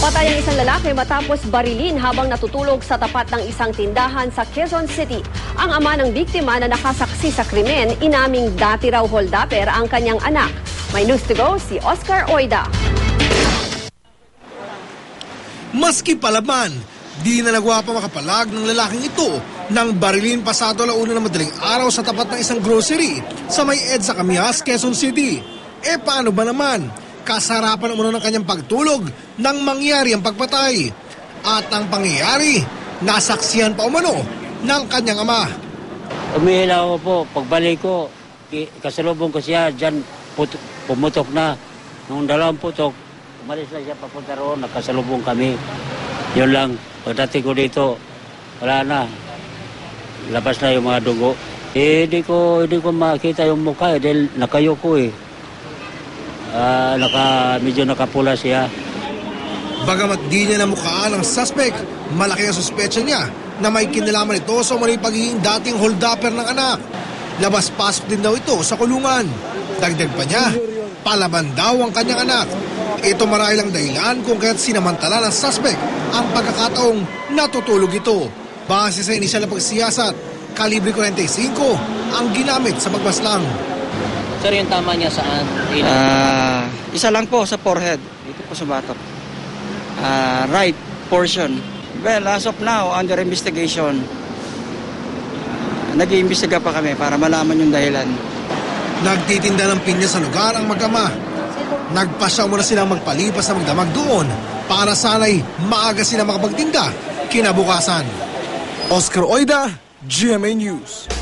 Napatay ang isang lalaki matapos barilin habang natutulog sa tapat ng isang tindahan sa Quezon City. Ang ama ng biktima na nakasaksi sa krimen, inaming dati raw holdapper ang kanyang anak. May news to go si Oscar Oida. Maski palaban, di na nagawa pa makapalag ng lalaking ito nang barilin pasado alauna ng madaling araw sa tapat ng isang grocery sa may EDSA Camias, Quezon City. Paano ba naman? Kasarapan umano ng kanyang pagtulog nang mangyari ang pagpatay. At ang pangyayari, nasaksihan pa umano ng kanyang ama. Umihilaw ako po, pagbalik ko, kasalubong ko siya, dyan pumutok na. Nung dalawang putok, umalis na siya papunta roon, nakasalubong kami. Yun lang, pagdating ko dito, wala na. Labas na yung mga dugo. Hindi ko makita yung mukha dahil nakayuko medyo nakapula siya. Bagamat di niya namukhaan ang suspect, malaki ang suspecha niya na may kinalaman ito sa umano'y pagiging dating holdapper ng anak. Labas-pasok din daw ito sa kulungan. Dagdag pa niya, palaban daw ang kanyang anak. Ito marahil ang dahilan kung kaya't sinamantala ng suspect ang pagkakataong natutulog ito. Base sa inisyal na pagsiyasat, kalibre 45 ang ginamit sa pagmaslang. Sir, yung tama niya saan? Isa lang po sa forehead. Dito po sa batok. Right portion. Well, as of now, under investigation. Nag-iimbestiga pa kami para malaman yung dahilan. Nagtitinda ng pinya sa lugar ang mag-ama. Nagpasya muna silang magpalipas na magdamag doon para sana'y maaga sila makapagtinda kinabukasan. Oscar Oida, GMA News.